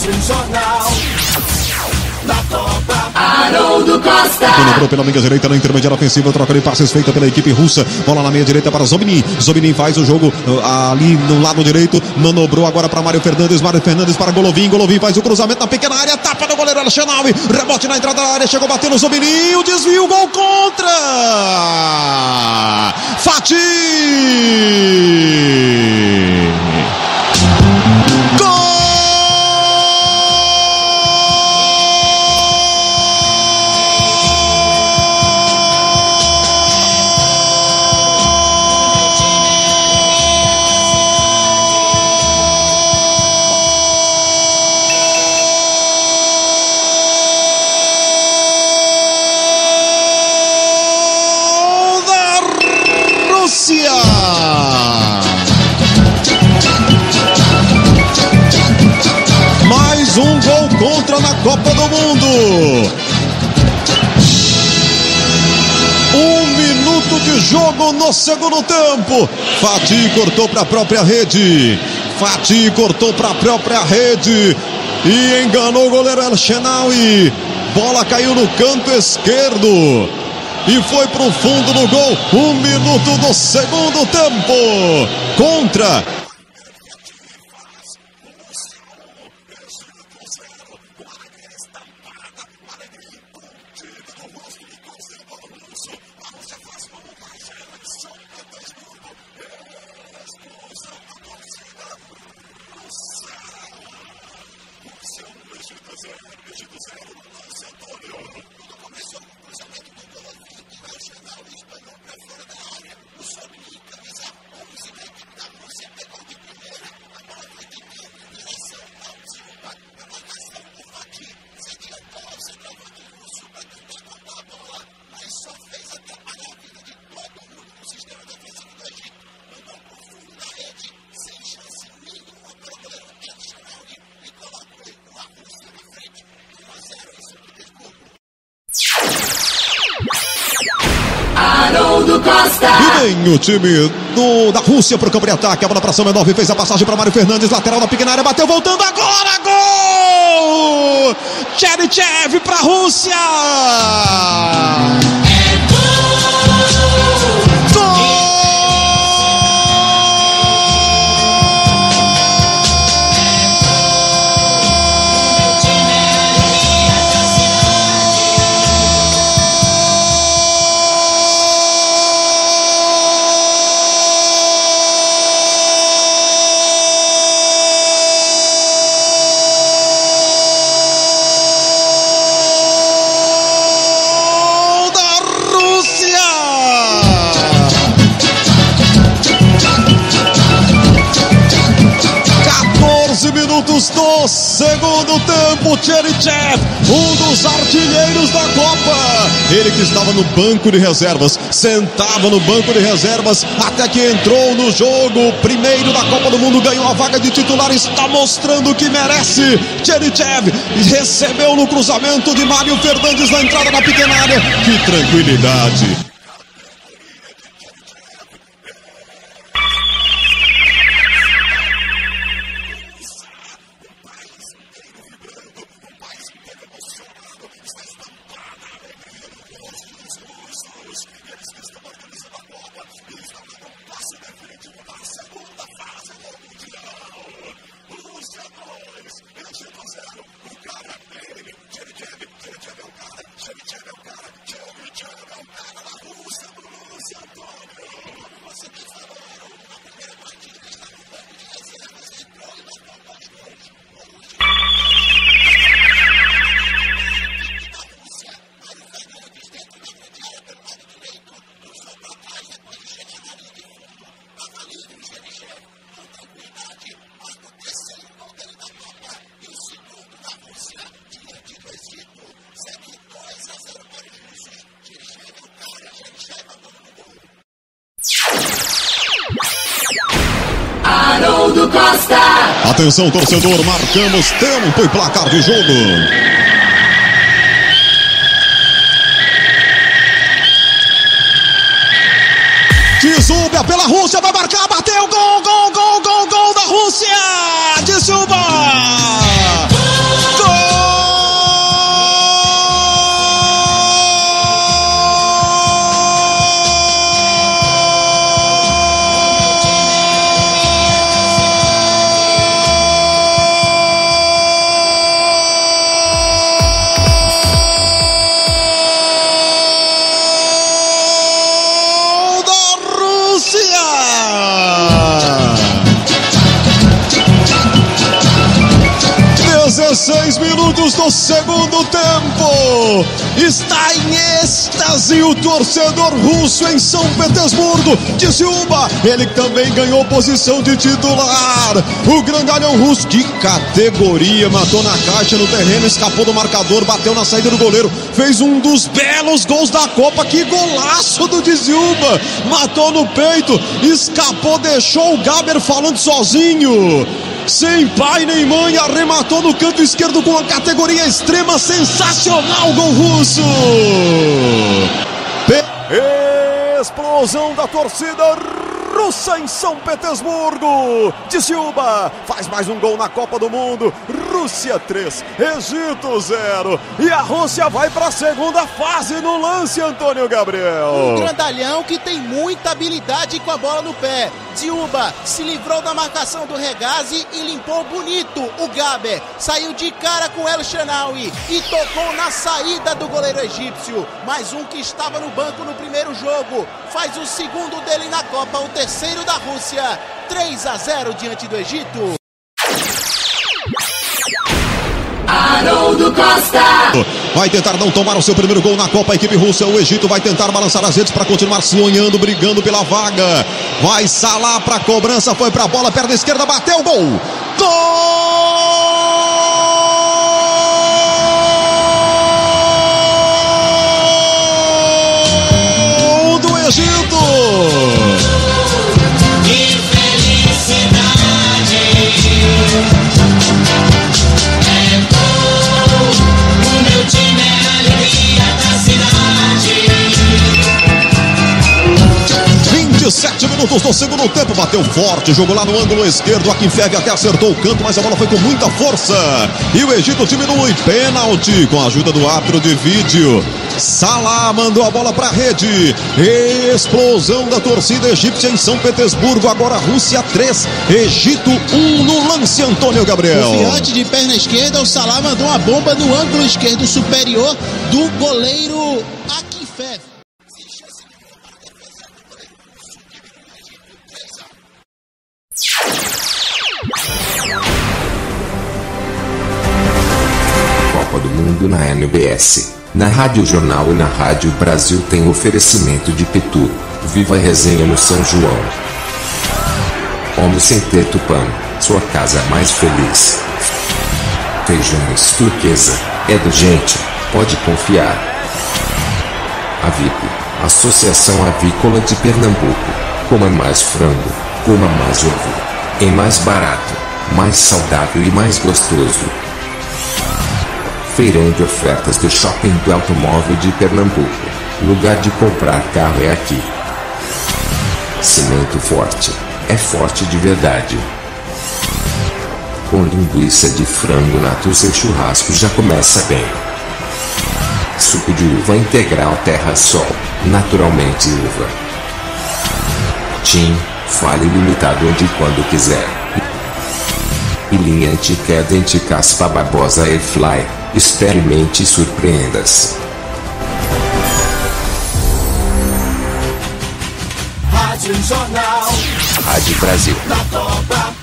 um jornal da Copa. Haroldo Costa. Lembrou pela meia direita na intermediária ofensiva, troca de passes feita pela equipe russa. Bola na meia direita para Zobnin. Zobnin faz o jogo ali no lado direito. Manobrou agora para Mário Fernandes. Mário Fernandes para Golovin. Golovin faz o cruzamento na pequena área. Tapa do goleiro Alexandre. Rebote na entrada da área. Chegou batendo Zobnin. O desvio. Gol contra. Fati. Mais um gol contra na Copa do Mundo. 1 minuto de jogo no segundo tempo. Fati cortou para a própria rede. Fati cortou para a própria rede e enganou o goleiro El Shenawy. Bola caiu no canto esquerdo e foi para o fundo do gol. 1 minuto do segundo tempo. Contra. Haroldo Costa. E vem o time da Rússia para o campo de ataque. A bola para Semenov, fez a passagem para Mário Fernandes, lateral da pequena área, bateu, voltando agora, gol! Cherichev para a Rússia! Minutos do segundo tempo, Cherichev, um dos artilheiros da Copa. Ele que estava no banco de reservas, sentava no banco de reservas, até que entrou no jogo. Primeiro da Copa do Mundo, ganhou a vaga de titular, está mostrando que merece. Cherichev recebeu no cruzamento de Mário Fernandes na entrada da pequena área. Que tranquilidade. Haroldo Costa. Atenção, torcedor, marcamos tempo e placar de jogo. Silva pela Rússia, vai marcar, bateu, gol, gol, gol, gol, gol da Rússia! De Silva! 16 minutos do segundo tempo. Está em êxtase o torcedor russo em São Petersburgo. Dziuba, ele também ganhou posição de titular. O grandalhão russo, de categoria, matou na caixa, no terreno, escapou do marcador, bateu na saída do goleiro, fez um dos belos gols da Copa. Que golaço do Dziuba, matou no peito, escapou, deixou o Gaber falando sozinho. Sem pai nem mãe, arrematou no canto esquerdo com a categoria extrema. Sensacional gol russo. Explosão da torcida russa em São Petersburgo. Dziuba faz mais um gol na Copa do Mundo. Rússia 3, Egito 0. E a Rússia vai para a segunda fase no lance, Antônio Gabriel. Um grandalhão que tem muita habilidade com a bola no pé. Dziuba se livrou da marcação do Regazi e limpou bonito o Gaber. Saiu de cara com El Shenawi e tocou na saída do goleiro egípcio. Mais um que estava no banco no primeiro jogo. Faz o segundo dele na Copa, o terceiro da Rússia. 3-0 diante do Egito. Haroldo Costa. Vai tentar não tomar o seu primeiro gol na Copa, a equipe russa. O Egito vai tentar balançar as redes para continuar sonhando, brigando pela vaga. Vai Salah para a cobrança, foi para a bola, perna esquerda, bateu, gol! Gol do Egito! Que felicidade! É gol, o meu time é a alegria da cidade. 27 minutos do segundo tempo, bateu forte, jogou lá no ângulo esquerdo. Akinfev até acertou o canto, mas a bola foi com muita força. E o Egito diminui, pênalti com a ajuda do árbitro de vídeo. Salah mandou a bola para a rede. Explosão da torcida egípcia em São Petersburgo. Agora Rússia 3, Egito 1 no lance, Antônio Gabriel. Confiante de perna esquerda, o Salah mandou uma bomba no ângulo esquerdo superior do goleiro Akinfev. Copa do Mundo na NBS. Na Rádio Jornal e na Rádio Brasil tem oferecimento de Pitu. Viva a resenha no São João. Homem sem teto pão, sua casa mais feliz. Feijões turquesa, é do gente, pode confiar. Avip, Associação Avícola de Pernambuco. Coma mais frango, coma mais ovo. Em mais barato, mais saudável e mais gostoso. Feirão de ofertas do Shopping do Automóvel de Pernambuco. Lugar de comprar carro é aqui. Cimento Forte. É forte de verdade. Com linguiça de frango nato, seu churrasco já começa bem. Suco de uva integral Terra Sol. Naturalmente uva. TIM. Fale limitado onde e quando quiser. E linha anti-queda anti-caspa Barbosa Airfly. Experimente e surpreenda-se. Rádio Jornal. Rádio Brasil. Na Copa.